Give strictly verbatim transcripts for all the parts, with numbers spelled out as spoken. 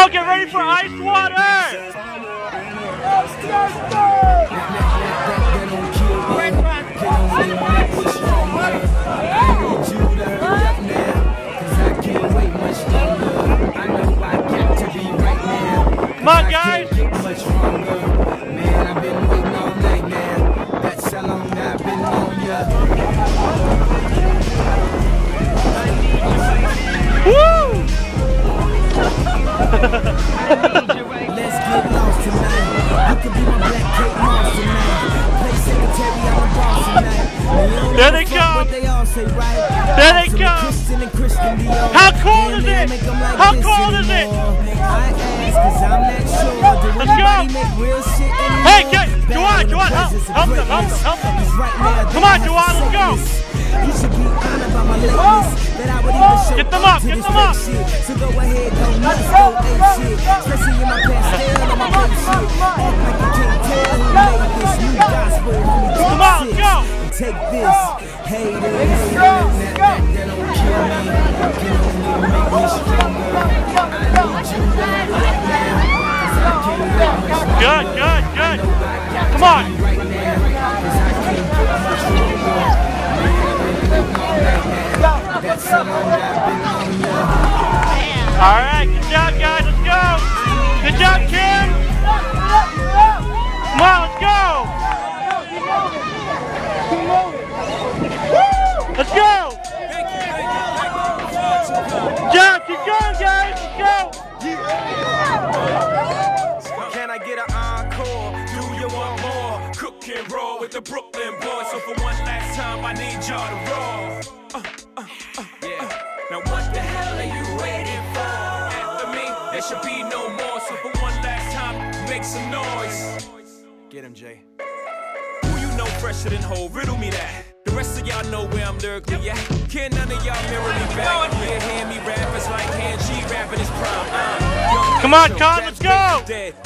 go, get ready for ice water! Come on, guys! Woo! Let's get lost tonight. You could be my black Kate Moss tonight. Play secretary on the boss tonight. There they come. They all say, right? There they come. How cold is it? How cold is it? Let's go. Hey, get Juwan, Juwan, help, help them, help them, help them. Come on, Juwan, let's go. You should be honored by my lateness. That I would even show Get them up, get them up. shit. So go ahead, go nuts, go ape shit. Especially in my pastel and my plate shit. Act like you can't tell who made this new gospel. Come on, let's go. Take this, haters. That don't kill me. Can only make me stronger. I need you right now. Cause I can't wait much longer. Good, good, good. Come on. Right now, cause I can't get much longer. That's how long I've been on ya. All right, good job, guys. Let's go. Good job, Kim. Come on, let's go. Let's go. Good job. Keep going, guys. Let's go. Can I get an encore? Do you want more? Cook and roll with the Brooklyn boys. So for one last time, I need y'all to roll. Uh, uh, uh, yeah. Now what the hell are you waiting for? After me, there should be no more. So for one last time, make some noise. Get him, Jay. Who you know fresher than Ho? Riddle me that. The rest of y'all know where I'm lyrically at. Can none of y'all mirror me back? Yeah, hear me rap, it's like hand G rapping his prime. Uh, Come on, Con, let's go.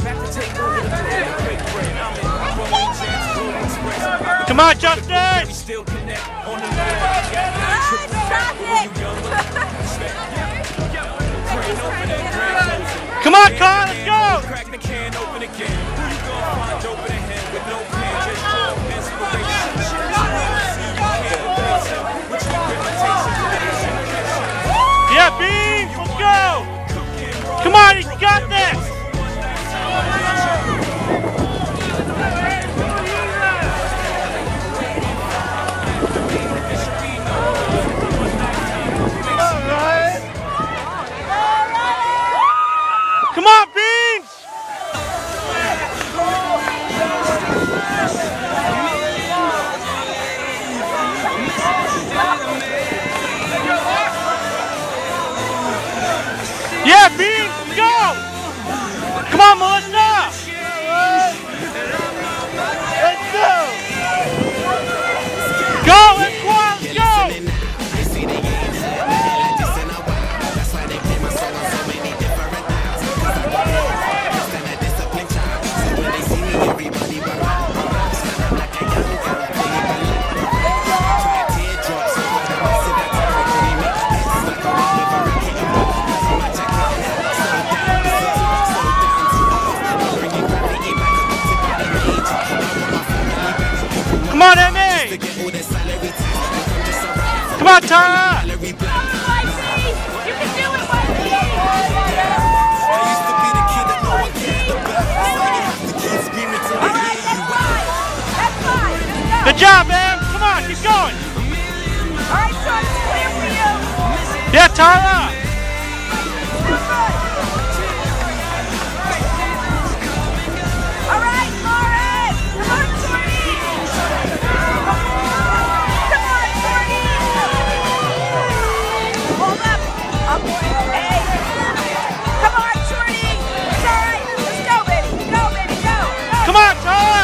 Come on, Justin. We still connect on the Come on, Con, let's go. Crack the can open again. Who you gonna find open a hand with no pen? Just call inspiration. Yeah, Beans, let's go. Come on, he's got this. Come on, Beans! Yeah, Beans, go! Come on, Melissa! Let's go! Go, let's go, let's go! Come on, Emmy! Come on, Tara! You can do it, Good job, man! Come on, keep going! Alright, son, it's clear for you! Yeah, Tara! Alright, Lauren! Come on, Jordy! Come on, Jordy! Hold up! Up, hey! Come on, Jordy! It's alright! Let's go, baby! Go, baby, go! Go. Come on, Tara!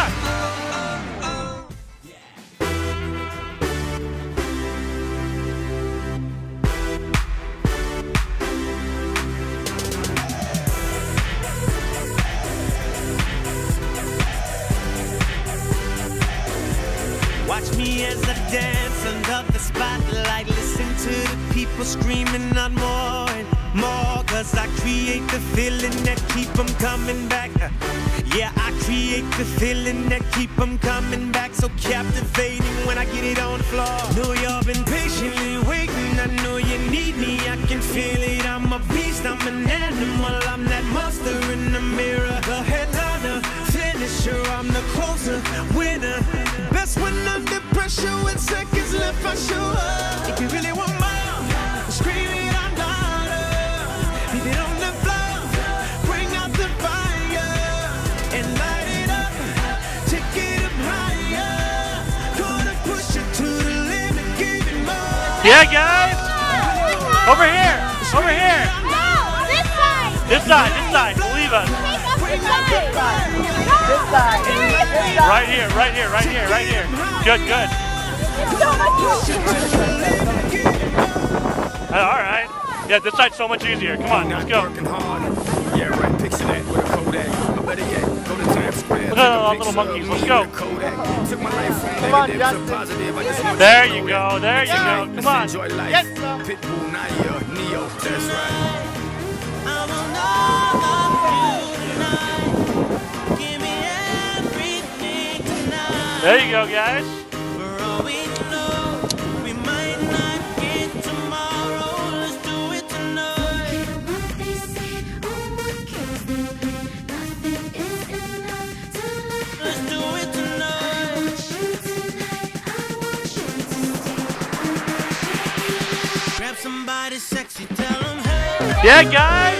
Watch me as I dance under the spotlight. Listen to the people screaming out more. And more, cause I create the feeling that keep them coming back. Yeah, I create the feeling that keep them coming back. So captivating when I get it on the floor. Know y'all been patiently waiting, I know you need me, I can feel it. I'm a beast, I'm an animal, I'm that monster in the mirror. The headliner, finisher, I'm the closer, winner. Best when under pressure with seconds left, I show up. If you really want more, scream it out louder. Leave it on the floor, bring out the fire and light it up, take it up higher. Gonna push it to the limit, give it more. Yeah, guys! Over here! Over here! No, this side! This side, this side, believe us. Take us this side! This side! Seriously! Right here, right here, right here, right here. Good, good. Uh, all right. Yeah, this side's so much easier. Come on, let's go. Yeah, right, picture that with a Kodak. Or better yet, go to Times Square. Look at all the little monkeys, let's go. Took my life from negative to positive. I just want There you go, there you go. Come on. enjoy life. Yes. Pitbull, Naya, Neo, that's right. There you go, guys. Grab somebody sexy, tell them hey. Yeah, guys.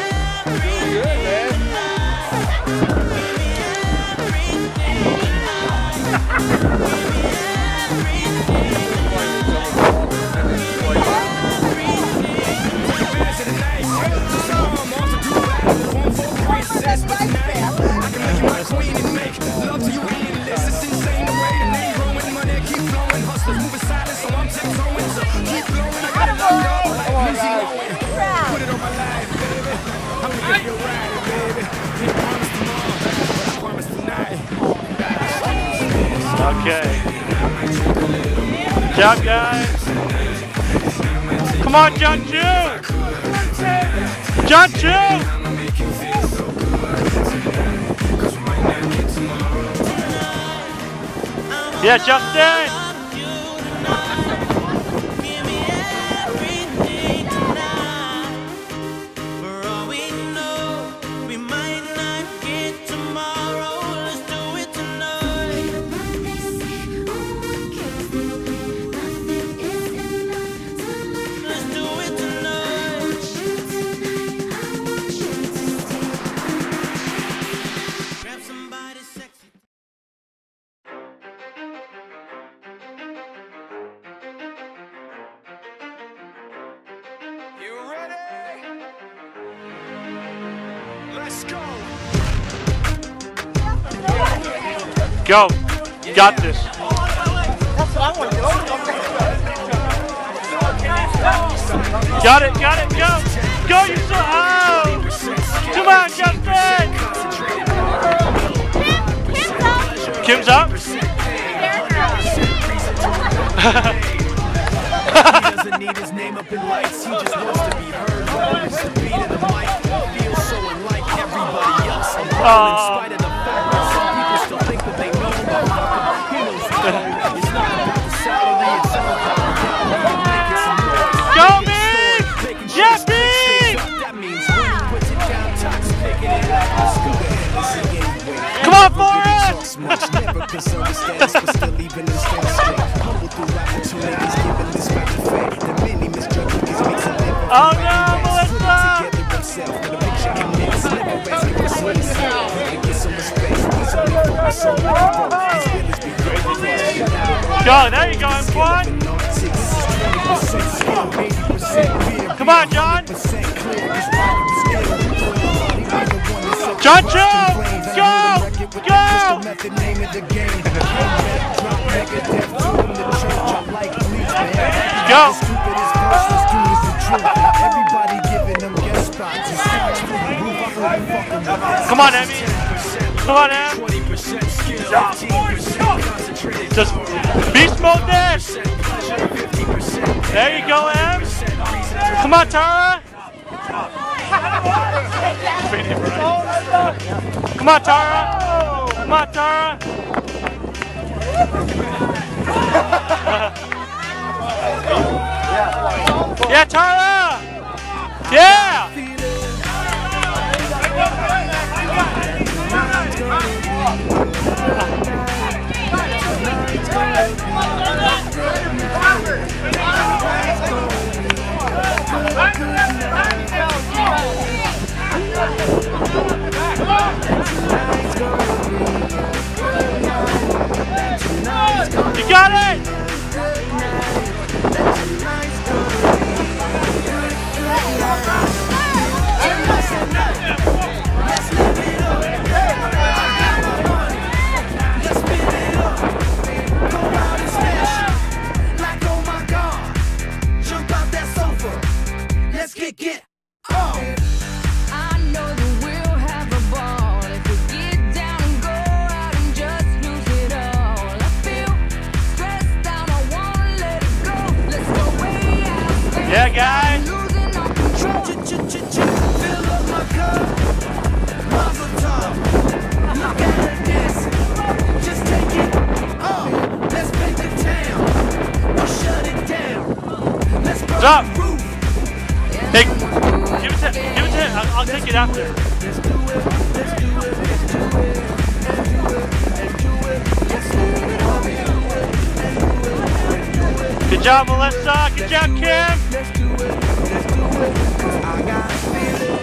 Okay. Good job, guys. Come on, John Chu. John Chu. Yeah, Justin. Go. Got this. That's what I want to do. Got it, got it, go. Go, you so. Oh. Come on, Justin. Kim's up. He doesn't need his name up in lights, he just wants to be heard. It's the beat of the mic, feels so unlike everybody else. I'm in spite of the fact that some people still think that they know about him. He knows the code. It's not about the salary, it's all about the gallery. Making some noise. Go, man! Yeah, B! That means when he puts it down, Tox picking it up. Let's go ahead and sing anyway. Come on, Forrest! Much never concerned status, but still even in status. Humble through opportunities, given this fact of fact. The many misjudging is makes a living. Oh no, Melissa! Together himself, the picture connects. Never asking for some respect. To get some respect, he's only focused on what he wrote. His feelings be great. Go, there you go, Antoine. Come on, John. John Joe, go, go. Go. Come on, Emmy. Come on, Em. Just beast mode this. There you go, Em. Come on, Tara. Come on, Tara. Come on, Tara. Yeah, Tara. Yeah. You got it! Get, get, oh! I know that we'll have a ball if we get down and go out and just lose it all. I feel stressed out, I wanna let it go. Let's go way out. Yeah, guys. Losing all control. Fill up my cup, Mazel tov. Look at her dance, just take it. Oh, let's paint the town, we'll shut it down. Let's burn Stop. the roof. Hey, give it to, give it to him. I'll, I'll take it after. Let's do it, let's do it, let's do it, let's do it, let's do it. Good job, Melissa. Good job, Kim. Let's do it, let's do it. I got a feeling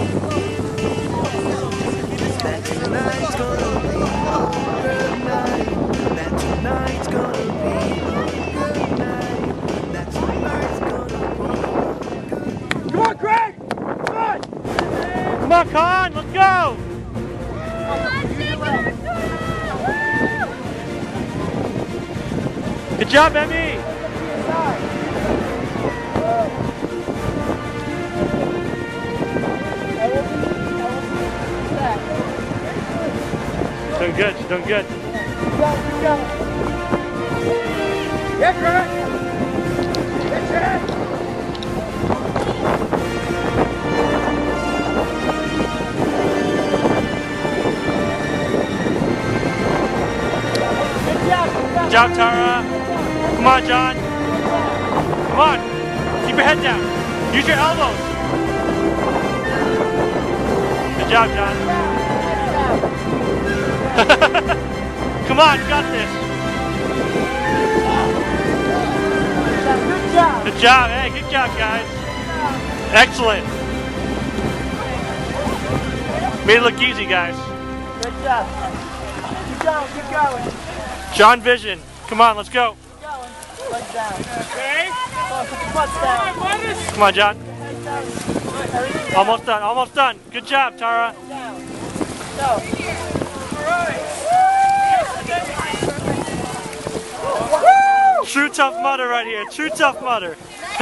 that tonight's gonna be a good night. That tonight's gonna be a good night. That tonight's gonna be. Come on, Craig. Come on. Come on, Con. Let's go. Good job, Emmy. Doing good. She's doing good. Yeah, correct. Get your head. Good job, Tara. Come on, John. Come on. Keep your head down. Use your elbows. Good job, John. Come on, you got this. Good job. Good job. Hey, good job, guys. Excellent. Made it look easy, guys. Good job. Keep going, keep going. John Vision. Come on, let's go. Keep going. Legs down. Okay. Come on, put your butts down. Come on, John. Everything down. Almost done. Almost done. Good job, Tara. Down. Go. True tough mudder right here. True tough mudder.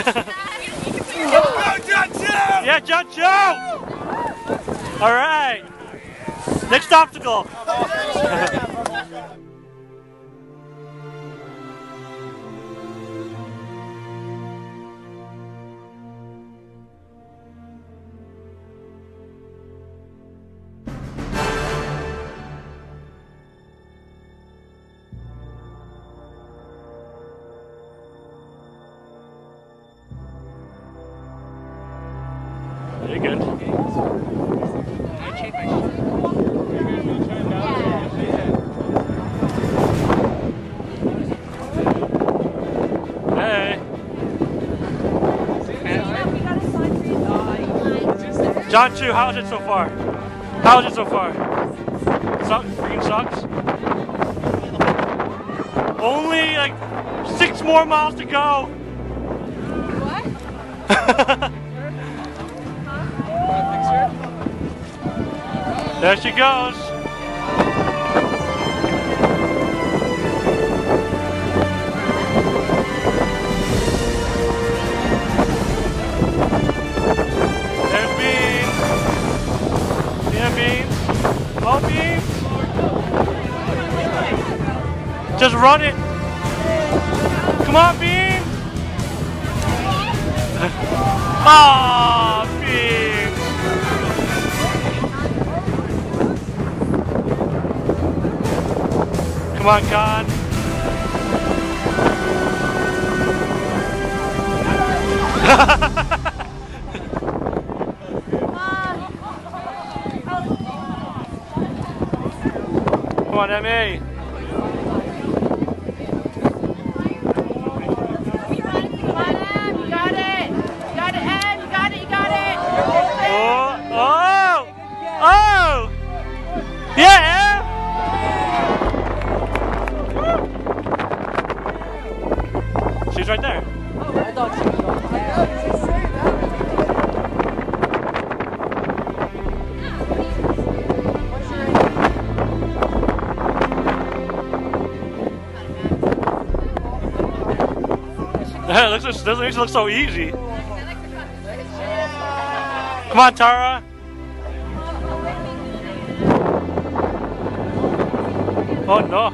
Yeah, John Joe. All right. Next obstacle. Very good. Hey. John Chu, how is it so far? How is it so far? Sucks? Green sucks? Only like six more miles to go. What? There she goes. There's Beans. Yeah, Beans. Oh, Beans. Just run it. Come on, Beans. Oh, Beans. Come on, Con. Come on, M A. Oh! Oh! Yeah! She's right there. I thought she was going there. That looks, doesn't make it look so easy. Come on, Tara. Oh no.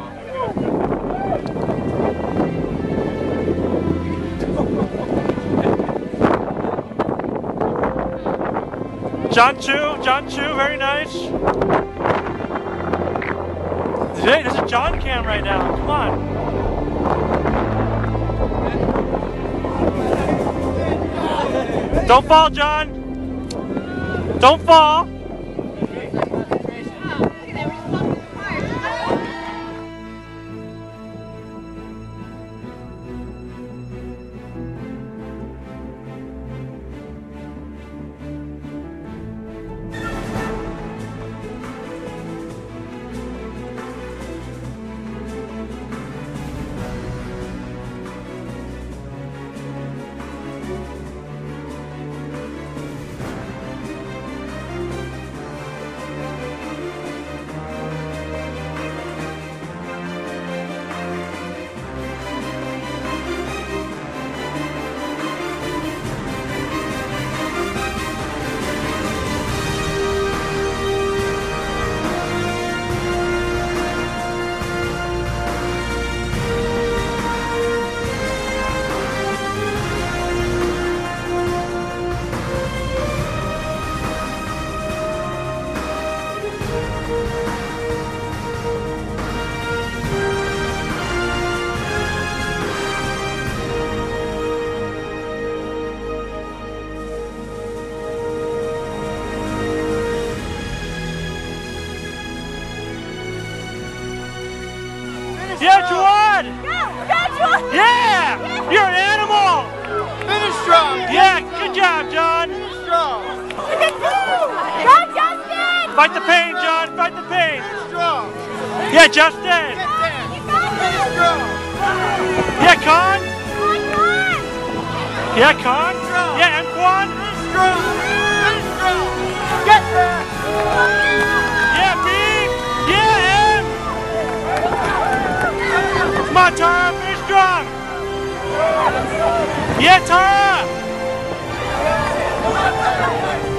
John Chu, John Chu, very nice. Hey, there's a John cam right now. Come on. Don't fall, John. Don't fall. Yeah, Juwan! Go! Go, Juwan! Yeah! You're an animal! Finish strong. Yeah, good job, John! Finish strong. Go, Justin! Fight the pain, John! Fight the pain! Finish strong. Yeah, Justin! Get down. Finish strong. Yeah, Con! Come on! Yeah, Con! Yeah, and Quan! Finish strong. Finish strong. Get there. Yeah, B! Yeah, M! Come on, Tara! Finish strong! Yeah, Tara!